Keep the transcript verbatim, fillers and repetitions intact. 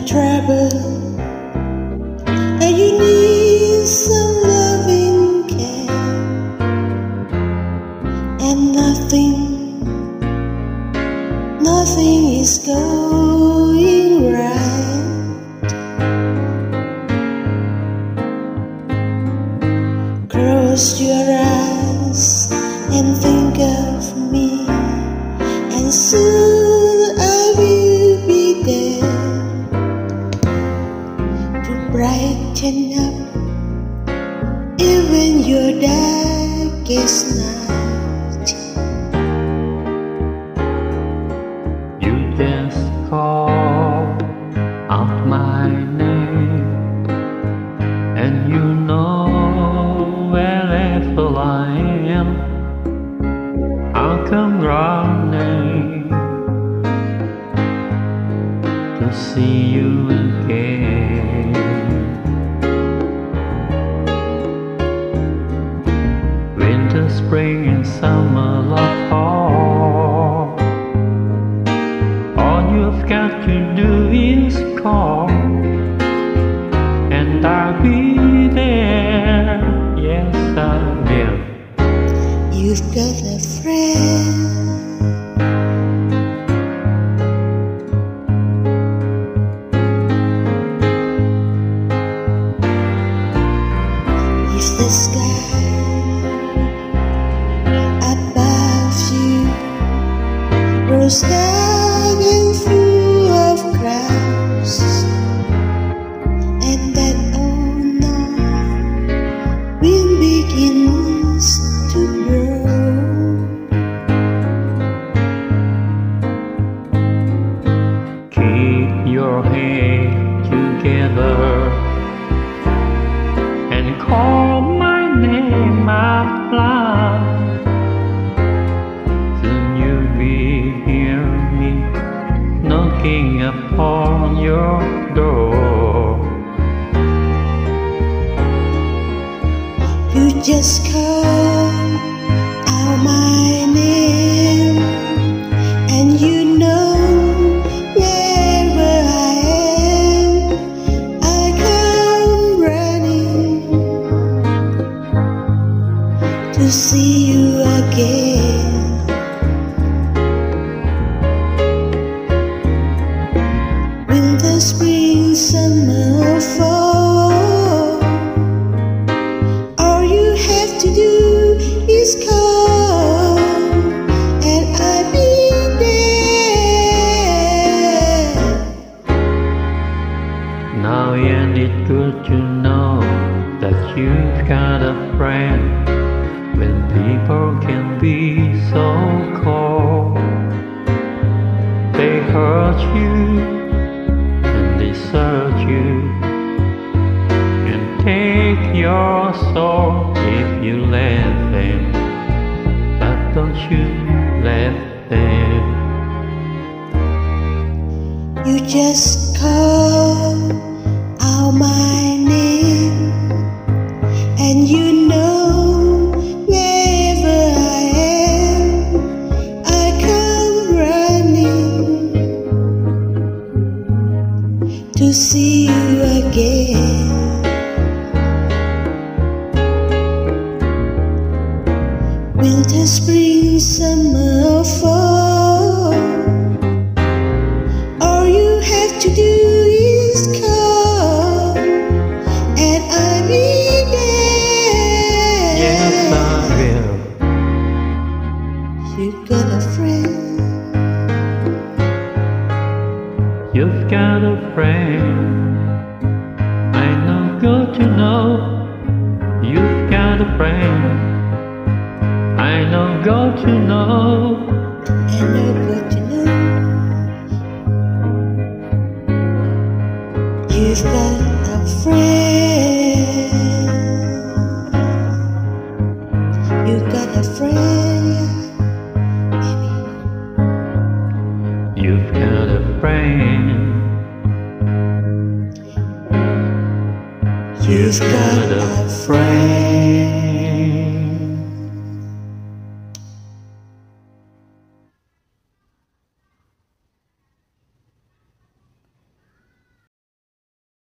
trouble and you need some loving care, and nothing, nothing is going right. Close your eyes and think of me, and soon I will be there to brighten up even your darkest night. You just call out my name, and you know wherever I am, I'll come running to see you again. Winter, spring, and summer, love, fall. All you've got to do is call, and I'll be there. Yes, I will. You've got a friend. If the sky above you grows dark and full of clouds, and that old north wind begins to blow, keep your head together and call my name out loud. Soon you'll be hear me knocking upon your door. you just call out my name, and you know wherever I am, I come running to see you again. Winter, spring, summer, fall, all you have to do is call, and I'll be there. Now ain't it good to know that you've got a friend when people can be so cold? They hurt you and desert you and take your soul if you let them, but don't you let them. You just call out my name, and you know wherever I am, I come running to see you again. Winter, spring, summer, fall, all you have to do is call, and I'll be there. Yes, I will. You've got a friend. You've got a friend. I know, good to know. You've got a friend. I know, good to know. I know, good to know. You've got a friend. You've got a friend, baby. You've got a friend. You've got a friend.